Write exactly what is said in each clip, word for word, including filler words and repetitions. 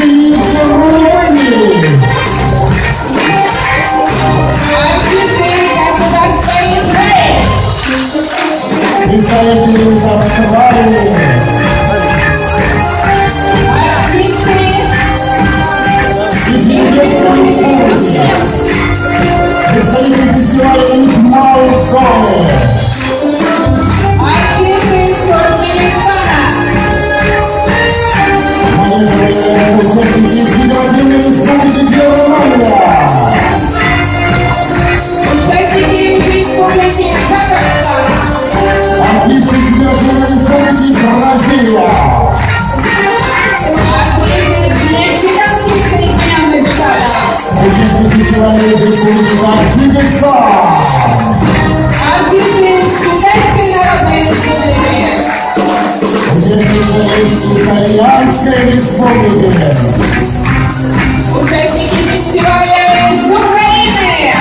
Итальянской республики. Участники фестиваля из Украины.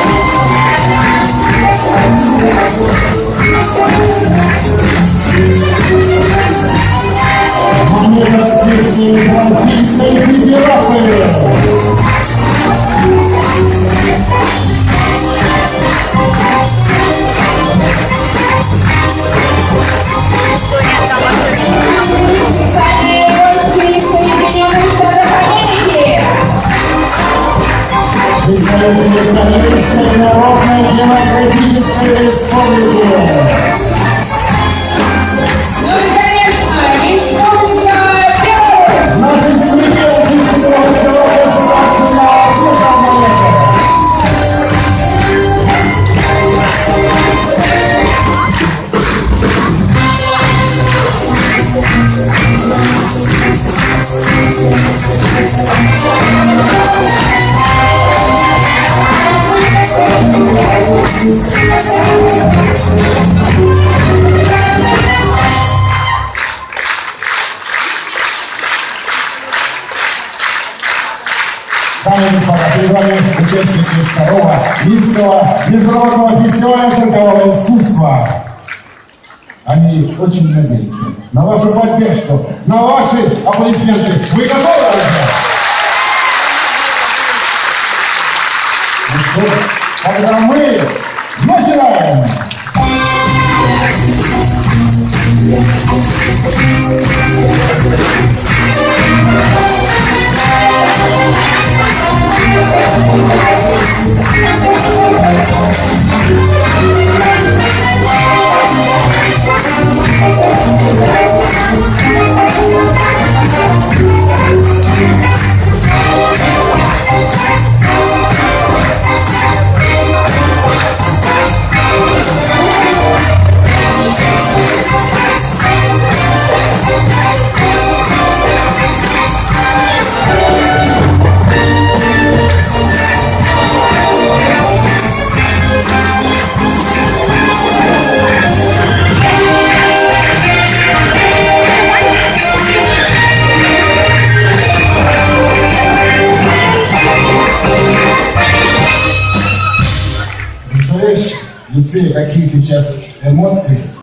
Манежа песни Российской Федерации. Представители Корейской Народной Демократической Республики. Ну и, конечно, Республика Беларусь. Наши земляки Белорусского государственного театра. Дамы и господа, перед вами участники второго Минского международного фестиваля циркового искусства. Они очень надеются на вашу поддержку, на ваши аплодисменты. Вы готовы, друзья? Ну что, тогда мы начинаем! Представляешь, в лицее какие сейчас эмоции.